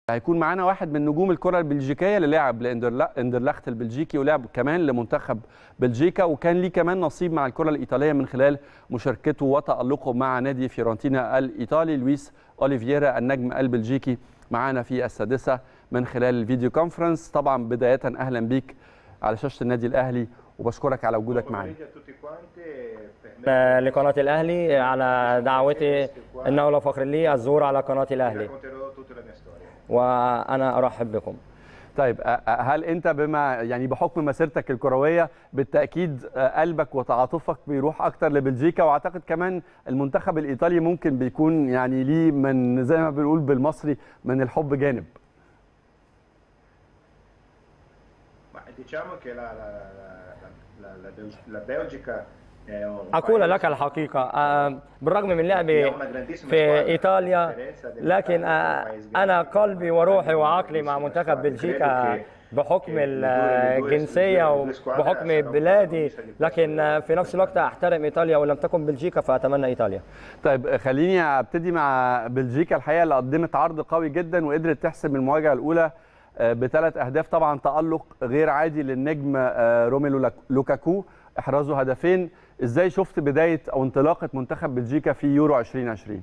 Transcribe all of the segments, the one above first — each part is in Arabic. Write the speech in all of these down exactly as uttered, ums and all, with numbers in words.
هيكون معانا واحد من نجوم الكرة البلجيكية اللي لعب لاندرلخت البلجيكي ولعب كمان لمنتخب بلجيكا، وكان ليه كمان نصيب مع الكرة الإيطالية من خلال مشاركته وتألقه مع نادي فيورنتينا الإيطالي. لويس أوليفييرا النجم البلجيكي معانا في السادسة من خلال الفيديو كونفرنس. طبعا بداية أهلا بيك على شاشة النادي الأهلي وبشكرك على وجودك معنا. لقناة الأهلي على دعوتي، إنه لفخر لي الظهور على قناة الأهلي وأنا أرحب بكم. طيب هل أنت بما يعني بحكم مسيرتك الكروية بالتأكيد قلبك وتعاطفك بيروح أكتر لبلجيكا، وأعتقد كمان المنتخب الإيطالي ممكن بيكون يعني ليه من زي ما بنقول بالمصري من الحب جانب؟ أقول لك الحقيقة، بالرغم من لعبي في إيطاليا، لكن أنا قلبي وروحي وعقلي مع منتخب بلجيكا بحكم الجنسية وبحكم بلادي، لكن في نفس الوقت أحترم إيطاليا، ولم تكن بلجيكا فأتمنى إيطاليا. طيب خليني أبتدي مع بلجيكا. الحقيقة اللي قدمت عرض قوي جدا وقدرت تحسم المواجهة الأولى بثلاث أهداف. طبعا تألق غير عادي للنجم روميلو لوكاكو، إحرازه هدفين. إزاي شفت بداية أو انطلاقة منتخب بلجيكا في يورو ألفين وعشرين؟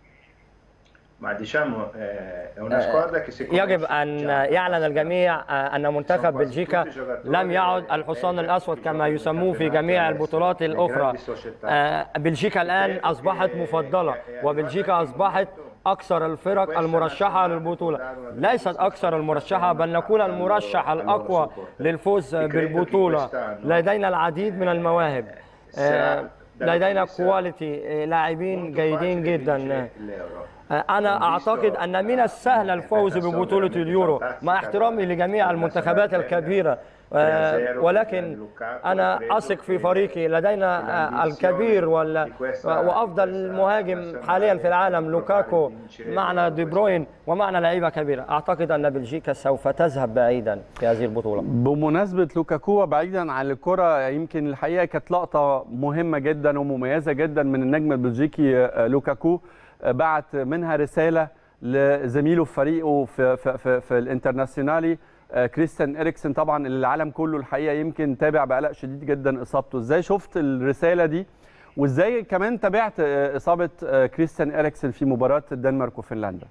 يجب أن يعلن الجميع أن منتخب بلجيكا لم يعد الحصان الأسود كما يسموه في جميع البطولات الأخرى. بلجيكا الآن أصبحت مفضلة، وبلجيكا أصبحت أكثر الفرق المرشحة للبطولة، ليست أكثر المرشحة، بل نكون المرشح الأقوى للفوز بالبطولة. لدينا العديد من المواهب، لدينا كواليتي، لاعبين جيدين جدا. أنا أعتقد أن من السهل الفوز ببطولة اليورو مع احترامي لجميع المنتخبات الكبيرة، ولكن أنا أثق في فريقي. لدينا الكبير وأفضل مهاجم حاليا في العالم لوكاكو، معنا دي بروين، ومعنا لعيبة كبيرة. أعتقد أن بلجيكا سوف تذهب بعيدا في هذه البطولة. بمناسبة لوكاكو وبعيدا عن الكرة، يمكن الحقيقة كانت لقطة مهمة جدا ومميزة جدا من النجم البلجيكي لوكاكو، بعت منها رسالة لزميله في فريقه في, في, في, في الانترناسيونالي كريستيان إريكسن، طبعا اللي العالم كله الحقيقة يمكن تابع بقلق شديد جدا إصابته. إزاي شفت الرسالة دي، وإزاي كمان تابعت إصابة كريستيان إريكسن في مباراة الدنمارك وفنلندا؟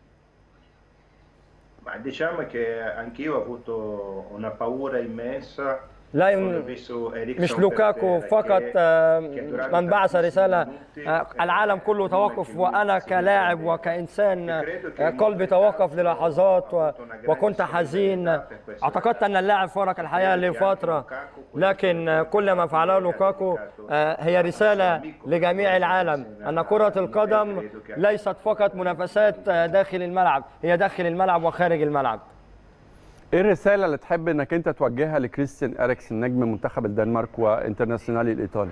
Diciamo che anch'io ho avuto una paura immensa. لا يم... مش لوكاكو فقط من بعث رسالة، العالم كله توقف، وأنا كلاعب وكإنسان قلبي توقف للحظات و... وكنت حزين. اعتقدت أن اللاعب فارق الحياة لفترة، لكن كل ما فعله لوكاكو هي رسالة لجميع العالم أن كرة القدم ليست فقط منافسات داخل الملعب، هي داخل الملعب وخارج الملعب. ايه الرساله اللي تحب انك انت توجهها لكريستيان إريكسن نجم منتخب الدنمارك وانترناسيونالي الايطالي؟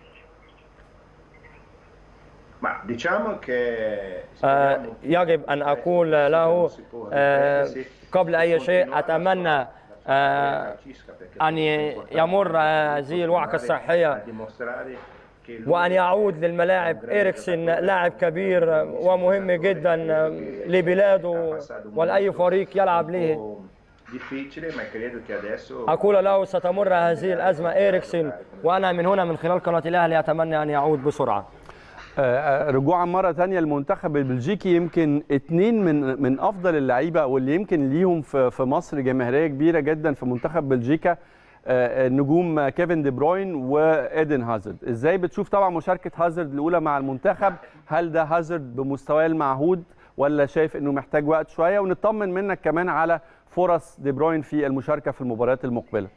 يجب ان اقول له قبل اي شيء اتمنى ان يمر هذه الوعكه الصحيه وأن يعود للملاعب. إريكسن لاعب كبير ومهم جدا لبلاده ولأي فريق يلعب له. أقول له ستمر هذه الأزمة إريكسن، وأنا من هنا من خلال قناة الأهلي أتمنى أن يعود بسرعة. رجوعا مرة ثانية المنتخب البلجيكي، يمكن اثنين من من أفضل اللعيبة واللي يمكن ليهم في مصر جماهيرية كبيرة جدا في منتخب بلجيكا، نجوم كيفن دي بروين وإيدن هازارد. ازاي بتشوف طبعا مشاركة هازارد الأولى مع المنتخب؟ هل ده هازارد بمستواه المعهود ولا شايف انه محتاج وقت شوية؟ ونطمن منك كمان على فرص دي بروين في المشاركة في المباريات المقبلة.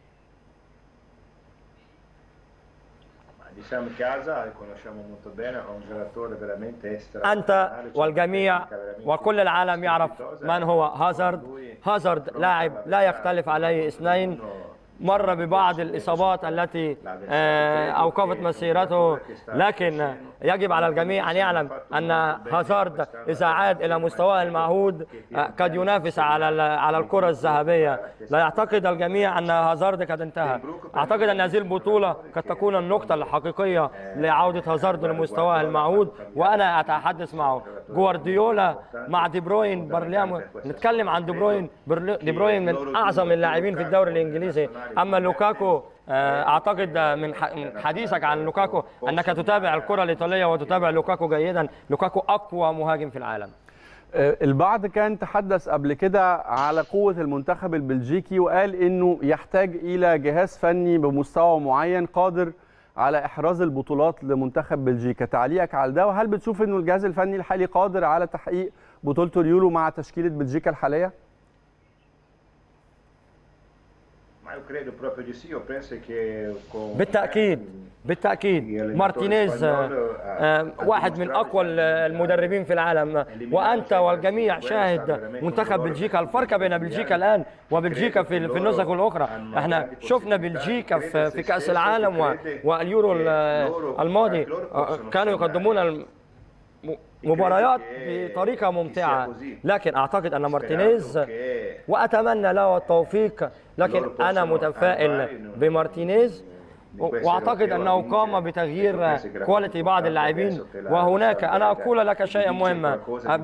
أنت والجميع وكل العالم يعرف من هو هازارد. هازارد لاعب لا يختلف عليه اثنين، مر ببعض الإصابات التي أوقفت مسيرته، لكن يجب على الجميع أن يعلم أن هازارد إذا عاد إلى مستواه المعهود قد ينافس على على الكرة الذهبية. لا يعتقد الجميع أن هازارد قد انتهى. أعتقد أن هذه البطولة قد تكون النقطة الحقيقية لعودة هازارد لمستواه المعهود، وأنا أتحدث معه. جوارديولا مع دي بروين برليام. نتكلم عن دي بروين، دي بروين من اعظم اللاعبين في الدوري الانجليزي. اما لوكاكو اعتقد من حديثك عن لوكاكو انك تتابع الكره الايطاليه وتتابع لوكاكو جيدا. لوكاكو اقوى مهاجم في العالم. البعض كان تحدث قبل كده على قوة المنتخب البلجيكي وقال انه يحتاج الى جهاز فني بمستوى معين قادر على احراز البطولات لمنتخب بلجيكا. تعليقك على ده، وهل بتشوف انه الجهاز الفني الحالي قادر على تحقيق بطولة اليورو مع تشكيلة بلجيكا الحالية؟ بالتأكيد بالتأكيد مارتينيز واحد من أقوى المدربين في العالم، وأنت والجميع شاهد منتخب بلجيكا. الفرق بين بلجيكا الآن وبلجيكا في النسخ الأخرى، احنا شفنا بلجيكا في كأس العالم واليورو الماضي كانوا يقدمون مباريات بطريقة ممتعة، لكن أعتقد أن مارتينيز وأتمنى له التوفيق، لكن أنا متفائل بمارتينيز واعتقد انه قام بتغيير كواليتي بعض اللاعبين. وهناك انا اقول لك شيئا مهما،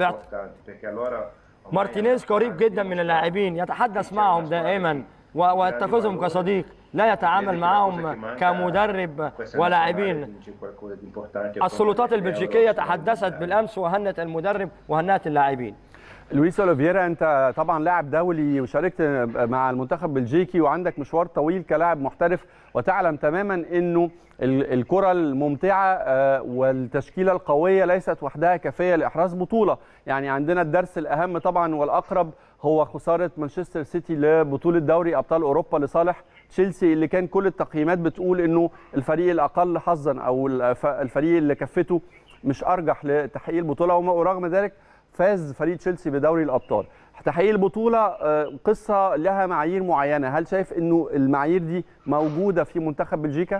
مارتينيز قريب جدا من اللاعبين، يتحدث معهم دائما ويتخذهم كصديق، لا يتعامل معهم كمدرب ولاعبين. السلطات البلجيكيه تحدثت بالامس وهنت المدرب وهنت اللاعبين. لويس أوليفيرا، انت طبعا لاعب دولي وشاركت مع المنتخب البلجيكي وعندك مشوار طويل كلاعب محترف، وتعلم تماما انه الكرة الممتعة والتشكيلة القوية ليست وحدها كافية لإحراز بطولة. يعني عندنا الدرس الأهم طبعا والأقرب هو خسارة مانشستر سيتي لبطولة دوري أبطال أوروبا لصالح تشيلسي، اللي كان كل التقييمات بتقول انه الفريق الأقل حظا أو الفريق اللي كفته مش أرجح لتحقيق البطولة، ورغم ذلك فاز فريق تشيلسي بدوري الابطال. تحقيق البطوله قصه لها معايير معينه، هل شايف انه المعايير دي موجوده في منتخب بلجيكا؟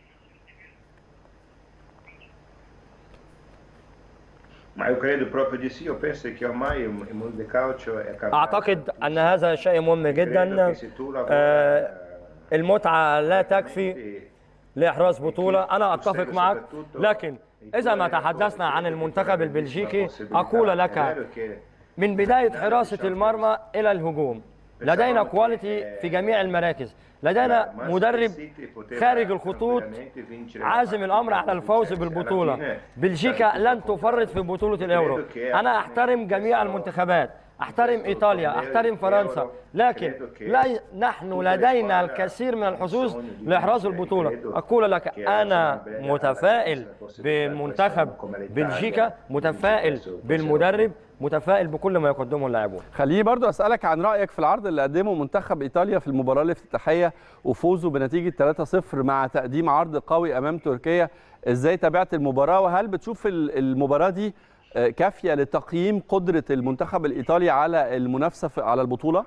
اعتقد ان هذا شيء مهم جدا. المتعه لا تكفي لاحراز بطوله، انا اتفق معك، لكن إذا ما تحدثنا عن المنتخب البلجيكي أقول لك من بداية حراسة المرمى إلى الهجوم لدينا كواليتي في جميع المراكز، لدينا مدرب خارج الخطوط عازم الأمر على الفوز بالبطولة. بلجيكا لن تفرط في بطولة اليورو. أنا أحترم جميع المنتخبات، أحترم إيطاليا، أحترم فرنسا، لكن لا نحن لدينا الكثير من الحظوظ لإحراز البطولة. أقول لك أنا متفائل بمنتخب بلجيكا، متفائل بالمدرب، متفائل بكل ما يقدمه اللاعبون. خليني برضو أسألك عن رأيك في العرض اللي قدمه منتخب إيطاليا في المباراة الافتتاحية وفوزه بنتيجة ثلاثة صفر مع تقديم عرض قوي أمام تركيا. إزاي تابعت المباراة، وهل بتشوف المباراة دي كافية لتقييم قدرة المنتخب الإيطالي على المنافسة على البطولة؟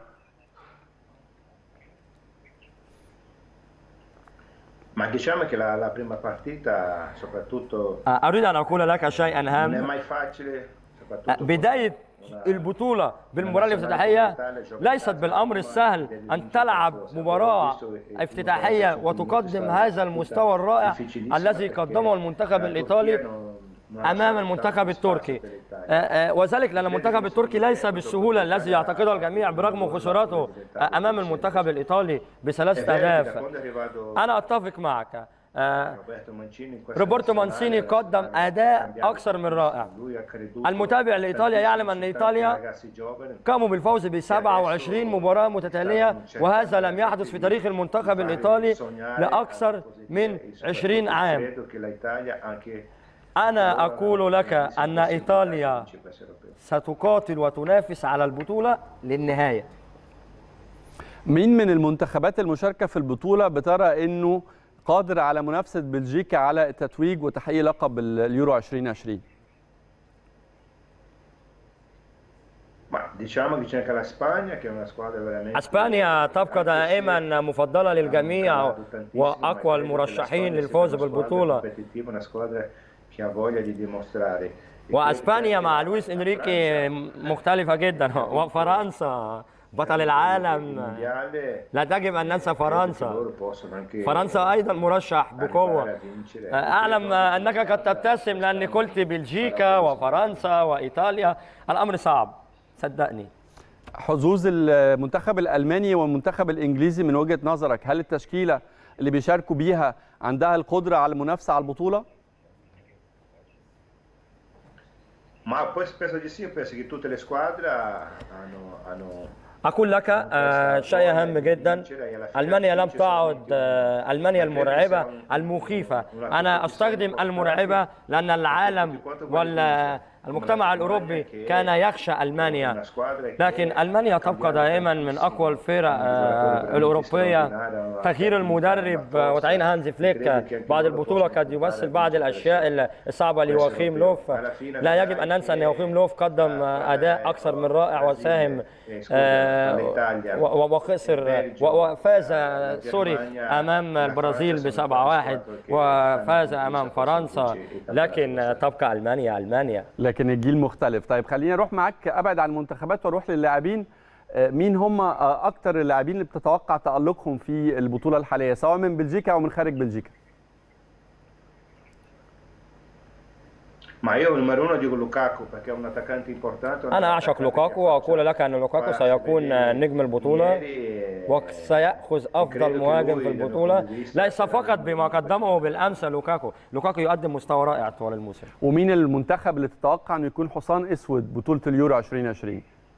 أريد أن أقول لك شيئا هام. بداية البطولة بالمباراة الافتتاحية ليست بالأمر السهل أن تلعب مباراة افتتاحية وتقدم هذا المستوى الرائع الذي قدمه المنتخب الإيطالي أمام المنتخب التركي، وذلك لأن المنتخب التركي ليس بالسهولة الذي يعتقدها الجميع برغم خساراته أمام المنتخب الإيطالي بثلاثة أهداف. أنا أتفق معك. روبرتو مانسيني قدم أداء أكثر من رائع. المتابع لإيطاليا يعلم أن إيطاليا قاموا بالفوز ب سبعة وعشرين مباراة متتالية، وهذا لم يحدث في تاريخ المنتخب الإيطالي لأكثر من عشرين عام. أنا أقول لك أن إيطاليا ستقاتل وتنافس على البطولة للنهاية. مين من المنتخبات المشاركة في البطولة بترى أنه قادر على منافسة بلجيكا على التتويج وتحقيق لقب اليورو ألفين وعشرين؟ اسبانيا تبقى دائما مفضلة للجميع وأقوى المرشحين للفوز بالبطولة، واسبانيا مع لويس انريكي مختلفه جدا، وفرنسا بطل العالم. لا تجب أن ننسى فرنسا. فرنسا أيضا مرشح بقوة. أعلم أنك قد تبتسم لأني قلت بلجيكا وفرنسا وإيطاليا. الأمر صعب صدقني. حظوظ المنتخب الألماني والمنتخب الإنجليزي من وجهة نظرك، هل التشكيلة اللي بيشاركوا بيها عندها القدرة على المنافسة على البطولة؟ Ma poi penso di sì, penso che tutte le squadre hanno, hanno أقول لك آه شيء هام جدا. ألمانيا لم تعد آه ألمانيا المرعبة المخيفة. أنا أستخدم المرعبة لأن العالم والمجتمع الأوروبي كان يخشى ألمانيا، لكن ألمانيا تبقى دائما من أقوى الفرق آه الأوروبية. تغيير المدرب آه وتعيين هانز فليك بعد البطولة قد يمثل بعض الأشياء الصعبة ليواخيم لوف. لا يجب أن ننسى أن يواخيم لوف قدم أداء أكثر من رائع وساهم آه وخسر وفاز سوري امام البرازيل بسبعة واحد وفاز امام فرنسا، لكن تبقى المانيا المانيا. لكن الجيل مختلف. طيب خليني اروح معاك ابعد عن المنتخبات واروح للاعبين. مين هم اكتر اللاعبين اللي بتتوقع تألقهم في البطوله الحاليه سواء من بلجيكا او من خارج بلجيكا؟ Ma io il numero uno dico Lukaku perché è un attaccante importante. أنا أعشق لوكاكو وأقول لك أن لوكاكو سيكون نجم البطولة وسيأخذ أفضل مهاجم في البطولة، ليس فقط بما قدمه بالأمس. لوكاكو لوكاكو يقدم مستوى رائع طوال الموسم. ومين المنتخب اللي تتوقع أنه يكون حصان أسود بطولة اليورو ألفين وعشرين؟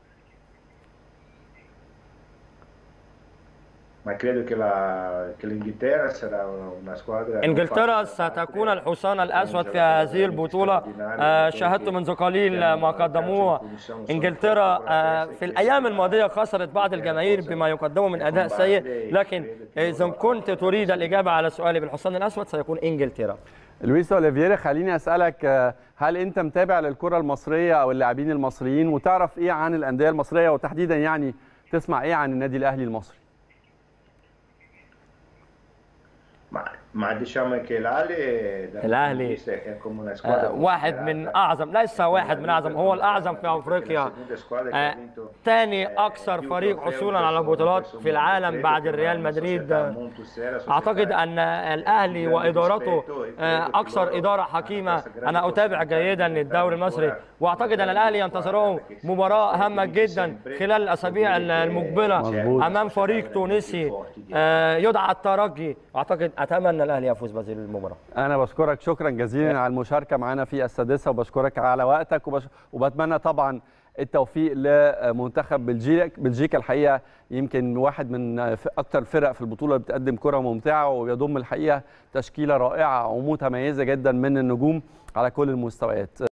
إنجلترا ستكون الحصان الأسود في هذه البطولة. شاهدت منذ قليل ما قدموه. إنجلترا في الأيام الماضية خسرت بعض الجماهير بما يقدمه من أداء سيء، لكن إذا كنت تريد الإجابة على سؤالي بالحصان الأسود سيكون إنجلترا. لويس أوليفيرا، خليني أسألك، هل أنت متابع للكرة المصرية أو اللاعبين المصريين وتعرف إيه عن الأندية المصرية وتحديدا يعني تسمع إيه عن النادي الأهلي المصري؟ الأهلي واحد من أعظم، ليس واحد من أعظم، هو الأعظم في أفريقيا. ثاني أكثر فريق حصولا على بطولات في العالم بعد الريال مدريد. أعتقد أن الأهلي وإدارته أكثر إدارة حكيمة. أنا أتابع جيدا الدوري المصري وأعتقد أن الأهلي ينتظره مباراة هامة جدا خلال الأسابيع المقبلة أمام فريق تونسي يدعى الترجي. أعتقد أتمنى الأهلي يفوز بهذه المباراة. أنا بشكرك شكرا جزيلا على المشاركة معنا في السادسة وبشكرك على وقتك وبش... وبتمنى طبعا التوفيق لمنتخب بلجيكا. بلجيكا الحقيقة يمكن واحد من أكثر الفرق في البطولة بتقدم كرة ممتعة ويضم الحقيقة تشكيلة رائعة ومتميزة جدا من النجوم على كل المستويات.